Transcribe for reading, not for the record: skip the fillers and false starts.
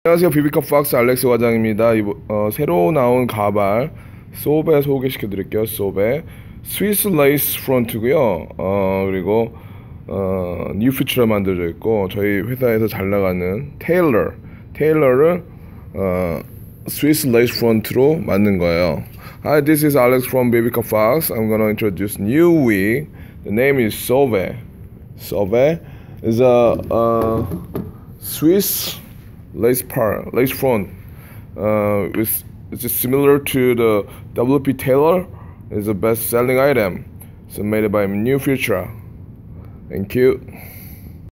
안녕하세요. 비비컵 박스 알렉스 과장입니다. 새로 나온 가발 소베 소개시켜 드릴게요. 소베 스위스 레이스 프론트고요. 그리고 뉴퓨처로 만들어져 있고, 저희 회사에서 잘 나가는 테일러를 스위스 레이스 프론트로 만든 거예요. Hi, this is Alex from Bibica Fox. I'm gonna introduce new wig. The name is Sauve. Sauve is a Swiss lace front. It's similar to the WP Taylor. It's a best-selling item. So made by New Future. Thank you.